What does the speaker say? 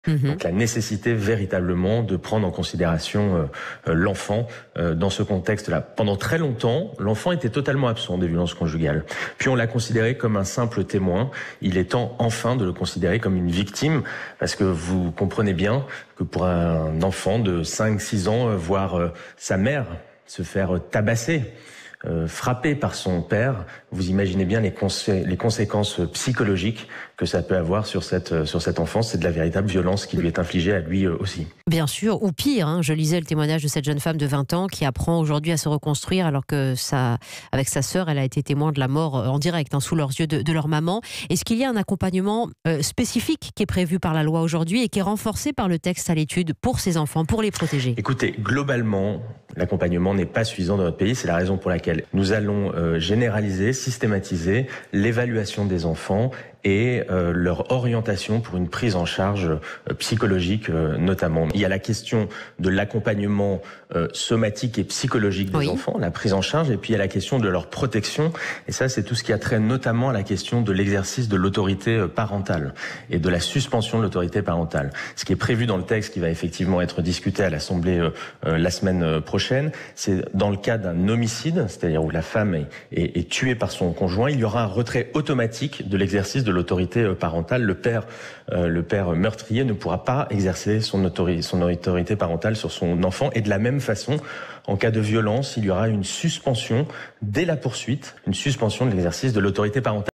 Donc la nécessité véritablement de prendre en considération l'enfant dans ce contexte-là. Pendant très longtemps, l'enfant était totalement absent des violences conjugales. Puis on l'a considéré comme un simple témoin. Il est temps enfin de le considérer comme une victime, parce que vous comprenez bien que pour un enfant de 5-6 ans, voir sa mère se faire tabasser, frappé par son père, vous imaginez bien les conséquences psychologiques que ça peut avoir sur cette enfance. C'est de la véritable violence qui lui est infligée à lui aussi. Bien sûr, ou pire, hein, je lisais le témoignage de cette jeune femme de 20 ans qui apprend aujourd'hui à se reconstruire alors que avec sa sœur, elle a été témoin de la mort en direct, sous leurs yeux de leur maman. Est-ce qu'il y a un accompagnement spécifique qui est prévu par la loi aujourd'hui et qui est renforcé par le texte à l'étude pour ces enfants, pour les protéger? Écoutez, globalement, l'accompagnement n'est pas suffisant dans notre pays. C'est la raison pour laquelle nous allons généraliser, systématiser l'évaluation des enfants et leur orientation pour une prise en charge psychologique notamment. Il y a la question de l'accompagnement somatique et psychologique des enfants, la prise en charge, et puis il y a la question de leur protection, et ça c'est tout ce qui a trait notamment à la question de l'exercice de l'autorité parentale et de la suspension de l'autorité parentale. Ce qui est prévu dans le texte qui va effectivement être discuté à l'Assemblée la semaine prochaine, c'est dans le cas d'un homicide, c'est-à-dire où la femme est tuée par son conjoint, il y aura un retrait automatique de l'exercice de l'autorité parentale. Le père meurtrier ne pourra pas exercer son autorité parentale sur son enfant. Et de la même façon, en cas de violence, il y aura une suspension dès la poursuite, une suspension de l'exercice de l'autorité parentale.